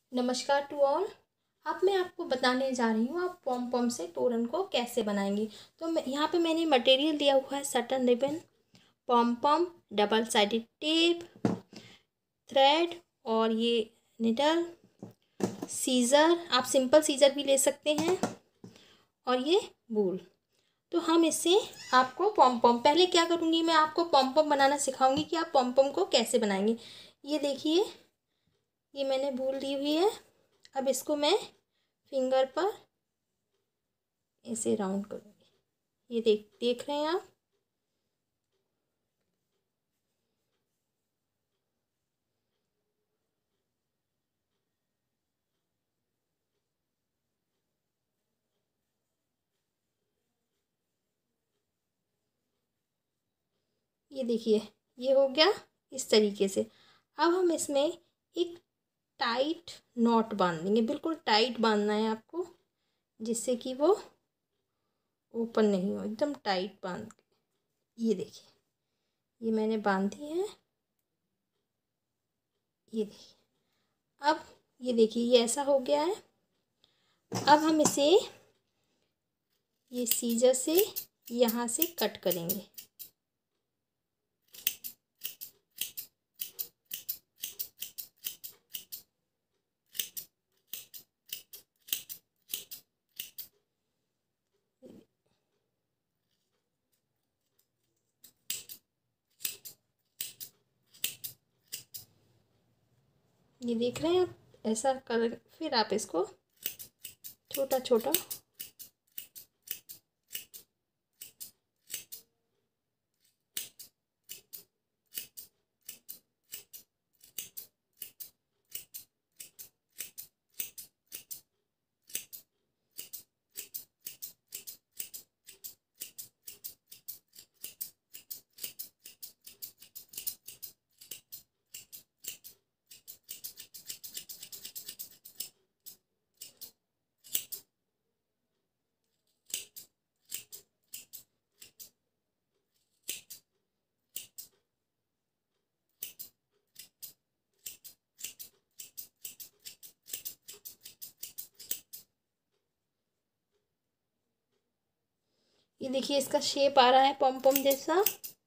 नमस्कार to all. अब मैं आपको बताने जा रही हूँ आप पॉम पॉम से तोरण को कैसे बनाएंगे। तो मैं यहाँ पे मैंने मटेरियल दिया हुआ है satin ribbon, pom pom, double sided tape, thread और ये निडल, सीज़र, आप सिंपल सीज़र भी ले सकते हैं, और ये वूल। तो हम इससे आपको पॉम पॉम, पहले क्या करूँगी मैं आपको पॉम पॉम बनाना सिखाऊंगी कि आप पॉम पॉम को कैसे बनाएंगे। ये देखिए, ये मैंने वूल दी हुई है। अब इसको मैं फिंगर पर ऐसे राउंड करूँगी। ये देख रहे हैं आप। ये देखिए, ये हो गया इस तरीके से। अब हम इसमें एक टाइट नॉट बांध देंगे, बिल्कुल टाइट बांधना है आपको, जिससे कि वो ओपन नहीं हो, एकदम टाइट बांध के। ये देखिए, ये मैंने बांधी है। ये देखिए, अब ये देखिए, ये ऐसा हो गया है। अब हम इसे ये सीजर से यहाँ से कट करेंगे। ये देख रहे हैं आप, ऐसा कर फिर आप इसको छोटा छोटा ये देखिए, इसका शेप आ रहा है पॉम पॉम जैसा।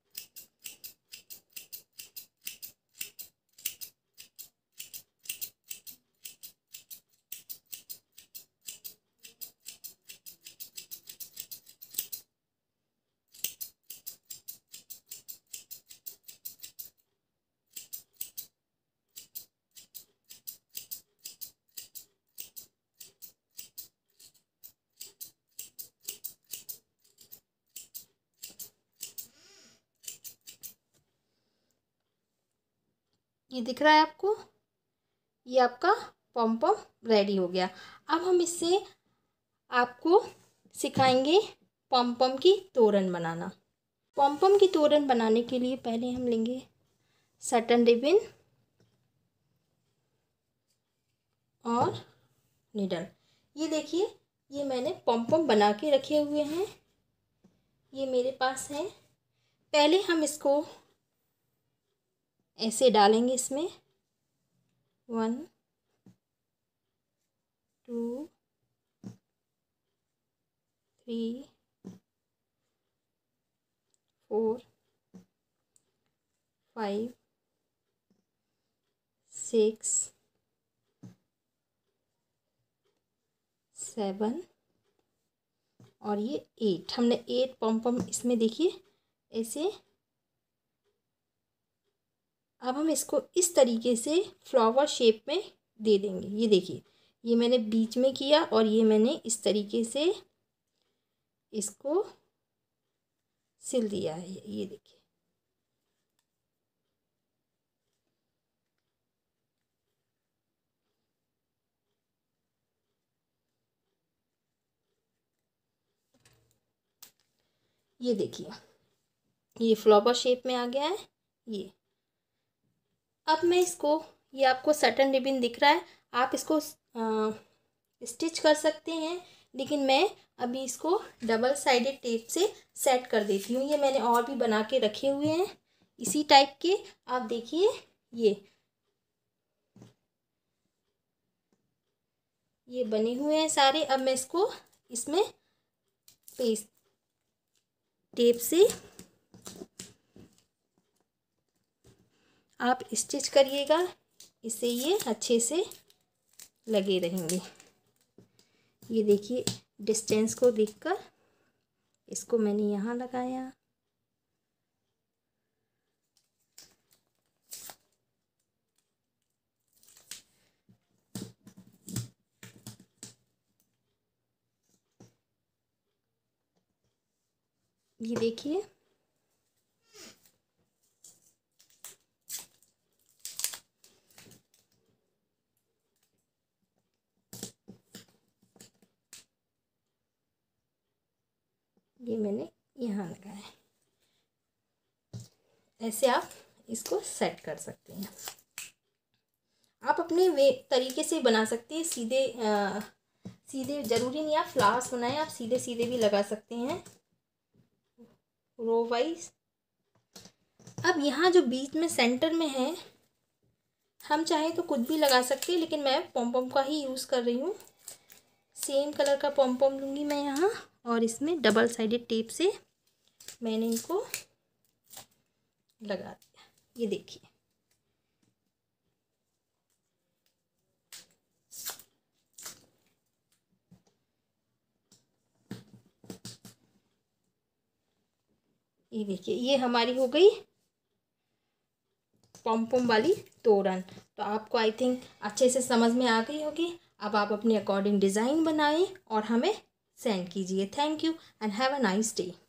ये दिख रहा है आपको, ये आपका पॉम पॉम रेडी हो गया। अब हम इससे आपको सिखाएंगे पॉम पॉम की तोरण बनाना। पॉम पॉम की तोरण बनाने के लिए पहले हम लेंगे सटन रिबन और निडल। ये देखिए, ये मैंने पॉम पॉम बना के रखे हुए हैं, ये मेरे पास है। पहले हम इसको ऐसे डालेंगे इसमें, 1 2 3 4 5 6 7 और ये 8। हमने 8 पॉम पॉम इसमें देखिए ऐसे। अब हम इसको इस तरीके से फ्लावर शेप में दे देंगे। ये देखिए, ये मैंने बीच में किया और ये मैंने इस तरीके से इसको सिल दिया है। ये देखिए, ये देखिए, ये फ्लावर शेप में आ गया है ये। अब मैं इसको, ये आपको सटन रिबन दिख रहा है, आप इसको स्टिच कर सकते हैं, लेकिन मैं अभी इसको डबल साइडेड टेप से सेट कर देती हूँ। ये मैंने और भी बना के रखे हुए हैं इसी टाइप के। आप देखिए, ये ये बने हुए हैं सारे। अब मैं इसको इसमें पेस्ट टेप से आप स्टिच करिएगा, इससे ये अच्छे से लगे रहेंगे। ये देखिए डिस्टेंस को देखकर इसको मैंने यहाँ लगाया। ये देखिए ये मैंने यहाँ लगाया है। ऐसे आप इसको सेट कर सकते हैं। आप अपने तरीके से बना सकते हैं। सीधे ज़रूरी नहीं आप फ्लावर्स बनाएं, आप सीधे सीधे भी लगा सकते हैं रो वाइज। अब यहाँ जो बीच में सेंटर में है, हम चाहें तो कुछ भी लगा सकते हैं, लेकिन मैं पॉम पॉम का ही यूज़ कर रही हूँ। सेम कलर का पॉम पॉम लूँगी मैं यहाँ, और इसमें डबल साइडेड टेप से मैंने इनको लगा दिया। ये देखिए ये हमारी हो गई पॉम पॉम वाली तोरण। तो आपको आई थिंक अच्छे से समझ में आ गई होगी। अब आप अपने अकॉर्डिंग डिज़ाइन बनाएं और हमें सेंड कीजिए। Thank you and have a nice day.